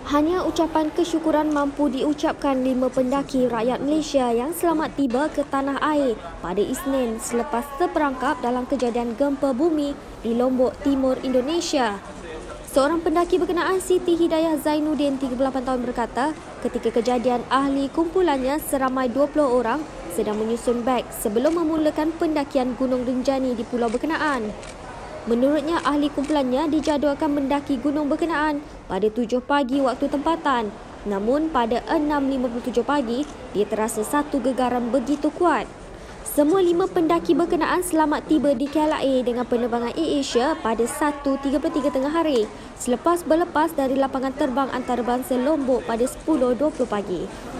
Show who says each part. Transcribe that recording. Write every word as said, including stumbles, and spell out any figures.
Speaker 1: Hanya ucapan kesyukuran mampu diucapkan lima pendaki rakyat Malaysia yang selamat tiba ke tanah air pada Isnin selepas terperangkap dalam kejadian gempa bumi di Lombok Timur, Indonesia. Seorang pendaki berkenaan Siti Hidayah Zainuddin, tiga puluh lapan tahun berkata, ketika kejadian ahli kumpulannya seramai dua puluh orang sedang menyusun beg sebelum memulakan pendakian Gunung Rinjani di pulau berkenaan. Menurutnya, ahli kumpulannya dijadualkan mendaki gunung berkenaan pada tujuh pagi waktu tempatan. Namun, pada enam lima puluh tujuh pagi, dia terasa satu gegaran begitu kuat. Semua lima pendaki berkenaan selamat tiba di K L A dengan penerbangan AirAsia pada satu tiga puluh tiga tengah hari selepas berlepas dari lapangan terbang antarabangsa Lombok pada sepuluh dua puluh pagi.